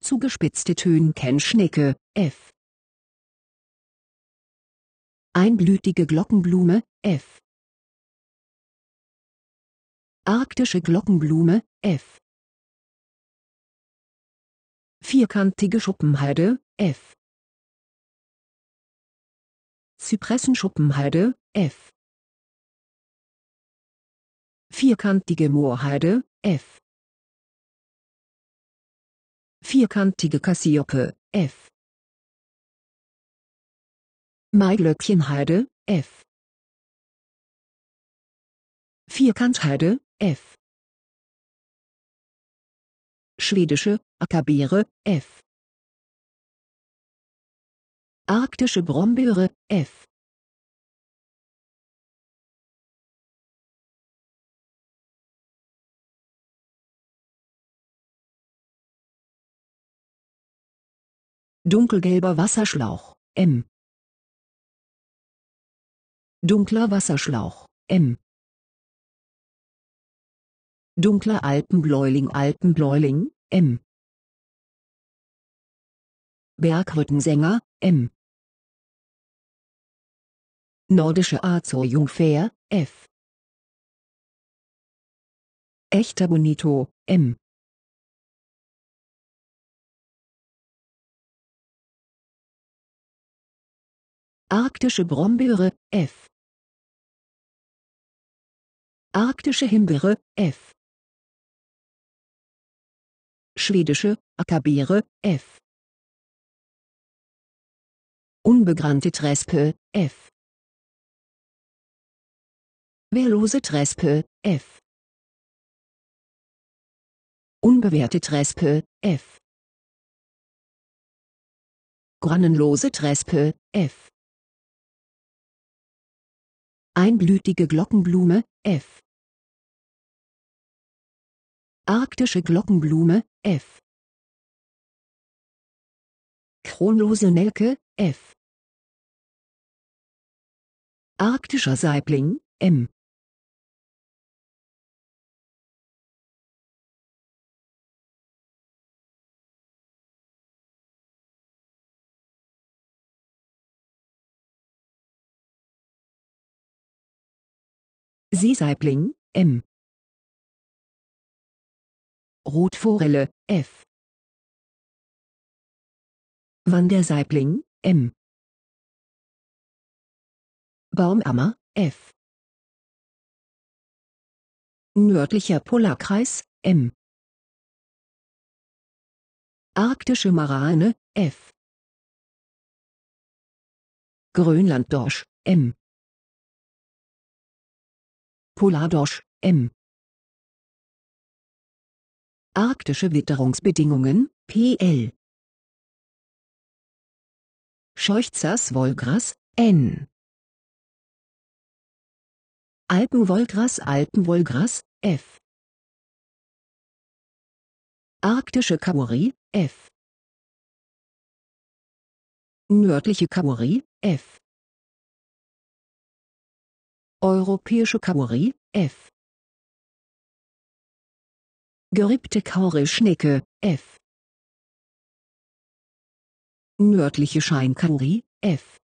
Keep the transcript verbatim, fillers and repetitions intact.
Zugespitzte Tönkenschnecke, F. Einblütige Glockenblume, F. Arktische Glockenblume, F. Vierkantige Schuppenheide, F. Zypressenschuppenheide, F. Vierkantige Moorheide, F. Vierkantige Kassiope, F. Maiglöckchenheide, F. Vierkantheide, F. Schwedische Ackerbeere, F. Arktische Brombeere, F. Dunkelgelber Wasserschlauch, M. Dunkler Wasserschlauch, M. Dunkler Alpenbläuling Alpenbläuling, M. Bergrückensänger, M. Nordische Azurjungfer, F. Echter Bonito, M. Arktische Brombeere, F. Arktische Himbeere, F. Schwedische Ackerbeere, F. Unbegrannte Trespe, F. Wehrlose Trespe, F. Unbewehrte Trespe, F. Grannenlose Trespe, F. Einblütige Glockenblume, F. Arktische Glockenblume, F. Kronlose Nelke, F. Arktischer Saibling, M. Seesaibling, M. Rotforelle, F. Wandersaibling, M. Baumarmer, F. Nördlicher Polarkreis, M. Arktische Marane, F. Grönlanddorsch, M. Polardorsch, M. Arktische Witterungsbedingungen, P L. Scheuchzers Wollgras, N. Alpenwollgras Alpenwollgras, F. Arktische Kauri, F. Nördliche Kauri, F. Europäische Kauri, F. Gerippte Kaurischnecke, F. Nördliche Scheinkauri, F.